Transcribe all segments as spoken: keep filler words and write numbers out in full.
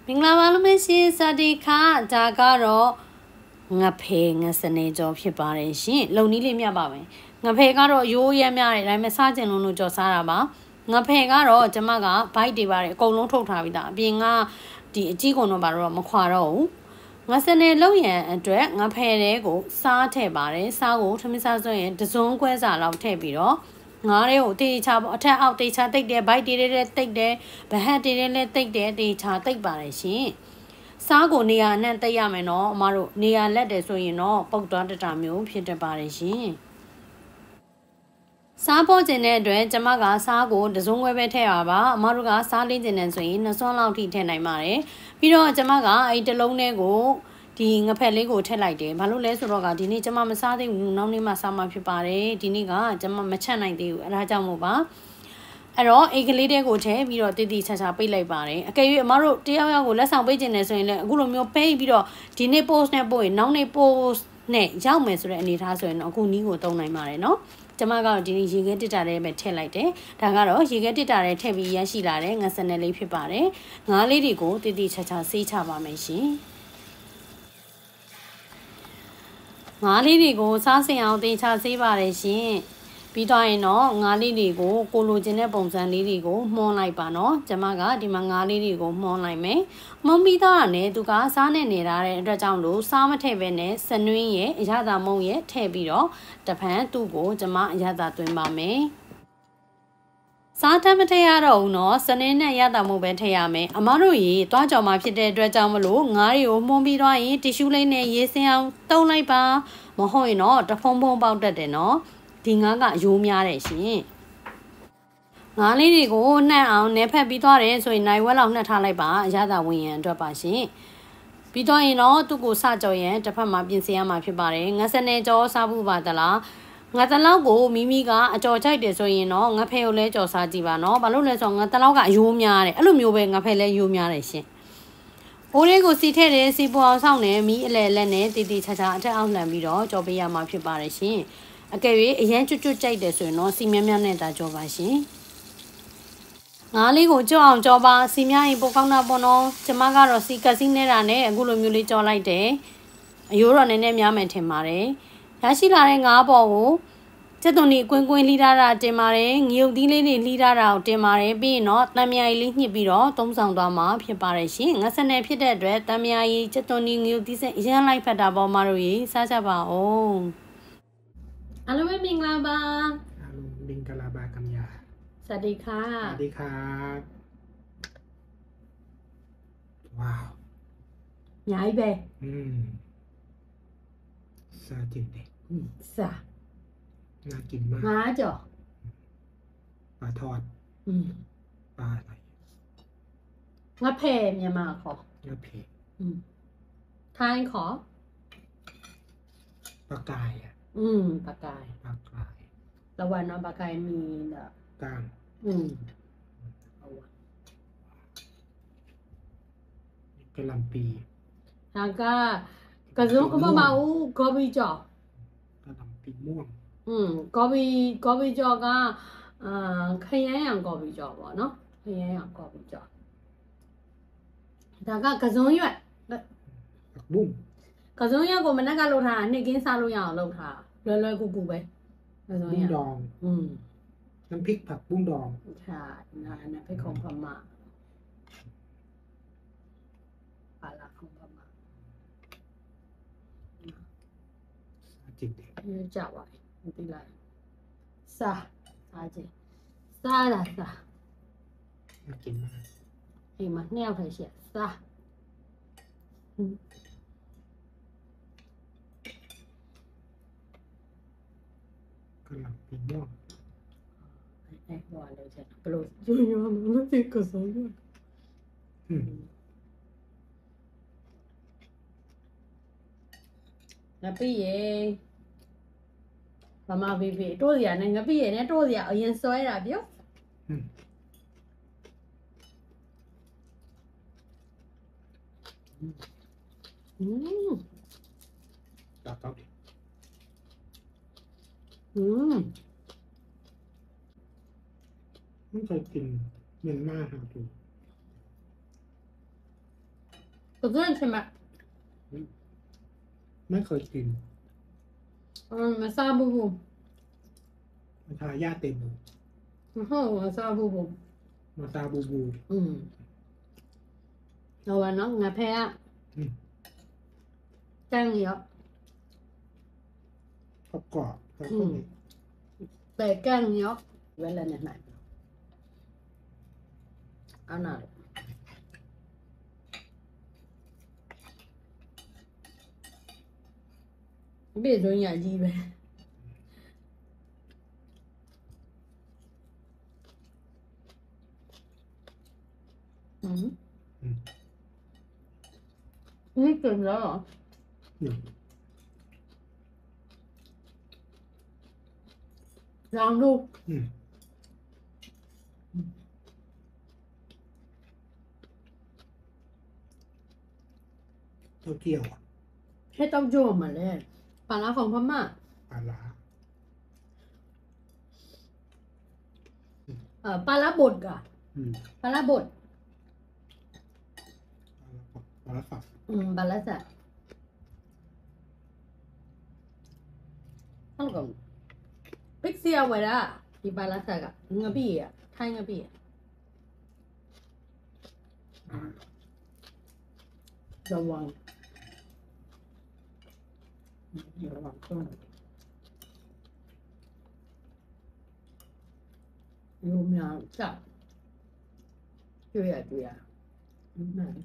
မင်္ဂလာပါလို့မရှိစတိခါဒါကတော့ငဖေငစနေကြောဖြစ်ပါတယ်ရှင်လုံနီးလေးမြတ်ပါပဲငဖေကတော့ရိုးရဲများတယ်ဒါပေမဲ့စားကျင်လုံးလို့ကြော်စားတာပါငဖေကတော့ကျမကဘိုက်တွေပါတယ်အကုန်လုံးထုတ်ထားပြီးသားအပြင်ကဒီအကြီးကုန်တော့ပါတော့မခွာတော့ဘူးငစနေလုံးရန်အတွက်ငဖေတဲ့ကိုစားထည့်ပါတယ်စားကိုထမင်းစားဆိုရင်တစုံခွဲစာလောက်ထည့်ပြီးတော့ငါးတွေကိုတေချာပေါ့အထက်အောက်တေချာတိတ်တယ်ဘိုက်တေးတဲ့တိတ်တယ်ဗဟတ်တေးတဲ့လည်းတိတ်တယ်တေချာတိတ်ပါတယ်ရှင်စားကိုနေရာအနှံ့တိတ်ရမယ်နော်အမတို့နေရာလက်တယ်ဆိုရင်တော့ပုတ်သွားတတာမျိုးဖြစ်တတ်ပါတယ်ရှင်စားပေါ်ကျင်တဲ့အတွက်ကျမကစားကိုတစုံခွဲပဲထည့်ရပါအမတို့ကစားလေးကျင်နေဆိုရင်နှစ်စွန်းလောက်ထိထည့်နိုင်ပါတယ်ပြီးတော့ကျမကအဲ့တလုံးလေးကိုဒီငဖက်လေးကိုထည့်လိုက်တယ်ဘာလို့လဲဆိုတော့ကဒီနေ့ကျမမစားသေးဘူးနောက်နေ့မှစားမှဖြစ်ပါတယ်ဒီနေ့ကကျမမချက်နိုင်သေးဘူးအဲဒါကြောင့်မို့ပါအဲ့တော့အိတ်ကလေးတဲကိုထည့်ပြီးတော့တိတိချာချာပိတ်လိုက်ပါတယ်အကယ်၍အမတို့တယောက်ယောက်ကိုလက်ဆောင်ပိတ်ကျင်နေဆိုရင်လည်းအခုလိုမျိုးပိတ်ပြီးတော့ဒီနေ့ post နဲ့ပို့ရင်နောက်နေ့ post နဲ့ရောက်မယ်ဆိုတဲ့အနေအထားဆိုရင်တော့အခုနီးကိုသုံးနိုင်ပါတယ်နော်ကျမကတော့ဒီနေ့ရေခဲတစ်တာထဲပဲထည့်လိုက်တယ်ဒါကတော့ရေခဲတစ်တာထဲထည့်ပြီးရရှိလာတဲ့ငစနယ်လေးဖြစ်ပါတယ်ငါးလေးတွေကိုတိတိချာချာဆေးချပါမယ်ရှင်ငါးလေးတွေကိုစားစင်အောင်တင်ချဆေးပါတယ်ရှင်ပြီးတော့ရင်တော့ငါးလေးတွေကိုကိုလိုချင်တဲ့ပုံစံလေးတွေကိုမှွန်းလိုက်ပါနော်ကျမကဒီမှာငါးလေးတွေကိုမှွန်းလိုက်မယ်မှွန်းပြီးတော့လည်းသူကစားနဲ့နေထားတဲ့အတွက်ကြောင့်လို့စားမထည့်ပဲနဲ့စနွင်းရဲ့အရသာမုံရဲ့ထည့်ပြီးတော့တဖန်သူ့ကိုကျမအရသာသွင်းပါမယ်စားတတ်မထည့်ရတော့ဘူးနော်စနေနဲ့ရတာမို့ပဲထည့်ရမယ်အမတို့ရေသွားကြော်မှာဖြစ်တဲ့အတွက်ကြောင့်မလို့ငါးတွေကိုမှုန်းပြီးတော့ရင်တီရှူးလေးနဲ့ရေးစင်းအောင်တုံးလိုက်ပါမဟုတ်ရင်တော့တဖုံဖုံပေါက်တတ်တယ်နော်ဒီငါးကအယိုးများတယ်ရှင်ငါးလေးတွေကိုနှံ့အောင်နယ်ဖက်ပြီးသွားတယ်ဆိုရင်နိုင်ဝက်လောက်နှက်ထားလိုက်ပါအရသာဝင်ရန်အတွက်ပါရှင်ပြီးတော့ရင်တော့သူ့ကိုစကြော်ရင်တစ်ဖက်မှာပြင်ဆင်ရမှာဖြစ်ပါတယ်ငါစနေကြောစားဖို့ပါသလားငါတလောက်ကိုမိမိကအကြော်ကြိုက်တယ်ဆိုရင်တော့ငါဖဲကိုလည်းကြော်စားကြည့်ပါနော်ဘာလို့လဲဆိုတော့ငါတလောက်ကအယိုးများတယ်အဲ့လိုမျိုးပဲငါဖဲလည်းယိုးများတယ်ရှင်အိုးလေးကိုစီထည့်တယ်စီပေါ်အောင်ဆောင်းတယ်မီးအလဲလက်နဲ့တီတီချာချာအထက်အောင်လှန်ပြီးတော့ကြော်ပေးရမှာဖြစ်ပါတယ်ရှင်အကယ်၍အရန်ကျွတ်ကျွတ်ကြိုက်တယ်ဆိုရင်တော့စီမြန်းမြန်းနဲ့တာကြော်ပါရှင်ငါးလေးကိုကြော်အောင်ကြော်ပါစီမြရင်ပိုကောင်းတာပေါ့နော်ကျမကတော့စီကစီနေတာနဲ့အခုလိုမျိုးလေးကြော်လိုက်တယ်အယိုးတော့နည်းနည်းများမယ်ထင်ပါတယ်ရရှိလာတဲ့ငါးပေါ်ကိုကျက်သွန်ဒီကွင်းကွင်းလှီးထားတာတင်ပါတယ်ငရုတ်သီးလေးတွေလှီးထားတာကိုတင်ပါတယ်ပြီးရင်တော့တံမြာကြီးလေးညှစ်ပြီးတော့သုံးဆောင်သွားမှာဖြစ်ပါတယ်ရှင်ငါစနယ်ဖြစ်တဲ့အတွက်တံမြာကြီးကျက်သွန်ဒီငရုတ်သီးစအရန်လိုက်ဖက်တာပေါ့မတို့ရေစားကြပါဦးအားလုံးပဲမင်္ဂလာပါအားလုံးမင်္ဂလာပါခင်ဗျာสวัสดีค่ะสวัสดีครับว้าวใหญ่ไปอืมซาจริงดิอืมซาน่ากินมากมาจ่อปลาทอดอืมปลาอะไรงาเพเนี่ยมาของาเพอืมทานขอปลากายอ่ะอืมปลากายปลากายละวันเนาะปลากายมีแบบก้างอืมเอาวะกะหล่ำปีทางก็กระซุกมามาอู้กอบีจ่อกะหล่ำปีม่วงอืมกอบีกอบีจ่อก็อ่าขยายอย่างกอบีจ่อป่ะเนาะขยายอย่างกอบีจ่อဒါကကစုံရွက်ผักบุ้งကစုံရွက်ကိုမနက်ကလှုပ်ထားတာနှစ်ကင်းစားလို့ရအောင်လှုပ်ထားလွယ်လွယ်ကူကူပဲကစုံရွက်ဒองอืมน้ำพริกผักบุ้งดองใช่นะน้ำพริกของพม่าปลาละของพม่าจิตเด็กจับไว้ไม่เป็นไรซาซาจิซาละซาน่ากินมากไอ้มันแนวไทยเสียซากะหล่ำปีม่วงไอ้บัวเลยใช่ปลุกยุ่ยยุ่ยมันติดกระสุนยุ่ยငါပြည့်ရေဗမာဖေဖေတိုးစရာနဲ့ငါပြည့်ရေနဲ့တိုးစရာအရင်ဆွဲတာပြောอืมตักเอาดิอืมไม่เคยกินเมียนมาครับดูกระเพื่อนใช่ไหมไม่เคยกินอืมมาซาบูบูมันทายาเต็มเลยโอ้โหมาซาบูบูมาซาบูบูอืมเอาวันเนาะงาแพ้อืมแจ้งเยอะกรอบกรอบแล้วอืก็มมีแต่แกล้งเยอะเวลาเนี่ยไหนเอาหน่อยเบี้ยโดนยาจีไปอืมอืมนี่เกินแล้วเหรออืมลองดูอืมเต้าเจี้ยวอะให้เต้าโจมมาเลยปลาร้าของพม่าปลาร้าเอ่อปลาร้าบดกะอืมปลาร้าบดปลาร้าฝักอืมปลาร้าสัตว์ต้องกับพิกเซียไว้ละที่ปลาร้าสัตว์กะงะบี้อ่ะไทยงะบี้อ่ะอ่าระวังระวังต้นยูมยาวจับจุยอ่ะจุยอ่ะอืมนั่น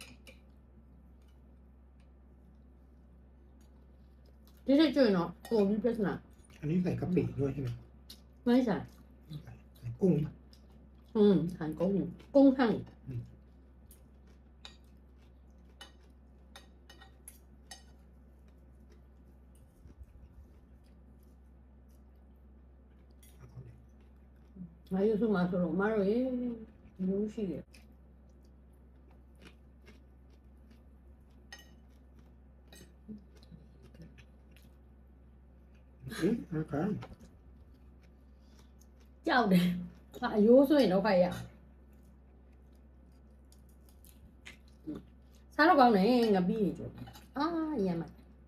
ที่ใช่จุยเนาะโอ้มีเพชรนะอันนี้ใส่กะปิด้วยใช่ไหมไม่ใช่ใส่ใส่กุ้งปะอืมหั่นกุ้งกุ้งหั่นอืมเอาเข้าเลยมาอยู่สุมาสุโรมาโรเอ้ยูชิเกอืมเอาครับကြောက်တယ်အယိုးဆိုရင်တော့ခိုက်ရစားတော့ကောင်းတယ်ငါပြီးရင်ကျအာရမ်းမ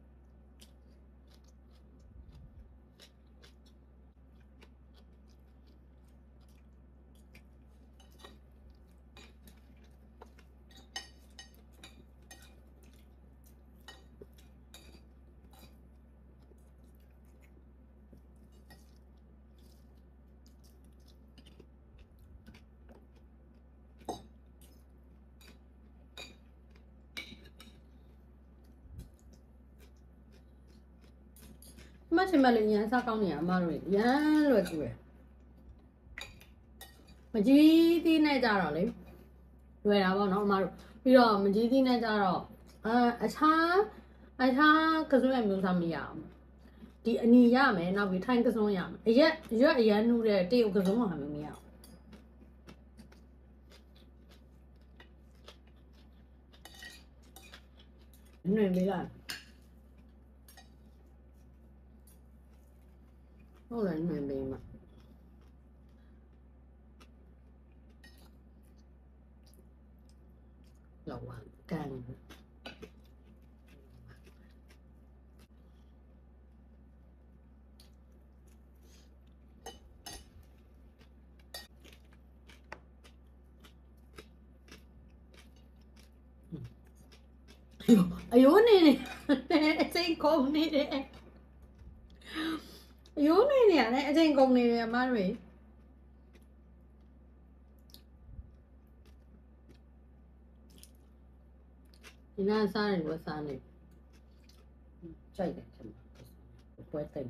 မချင်မလေးရန်စားကောင်းနေရအမတို့ရန်လွယ်ကူတယ်မကြီးသီးနဲ့ကြတော့လေလွယ်တာပေါ့နော်အမတို့ပြီးတော့မကြီးသီးနဲ့ကြတော့အာအခြားအခြားကစုံရမျိုးစားမရအောင်ဒီအနီရမယ်နောက်ပြီးထိုင်းကစုံရမယ်အရက်ရွက်အရန်နှူးတဲ့တရုတ်ကစုံဟာမျိုးမရအောင်နေပြီလားဟုတ်တယ်နေပြီမှာระวังกันအယိုးနေနေအချိန်ကုန်နေတယ်အယိုးနေနေရတယ်အချိန်ကုန်နေတယ်အမတွေဒီနာစားတယ်လို့စားနေကြိုက်တယ်ကျွန်တော်ပွဲတိတ်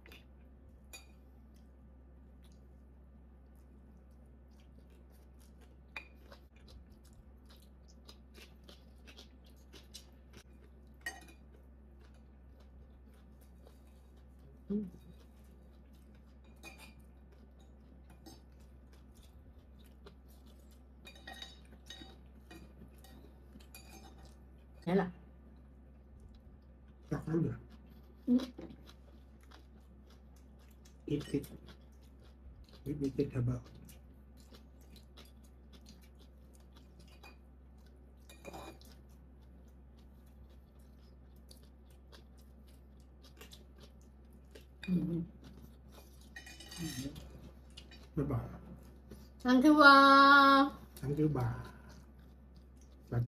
ဟဲ့လားตักน้ำเหลืองอิดอิดอิดอิดอิดเทเบิล Bye bye. Thank you ပါ Thank you bye.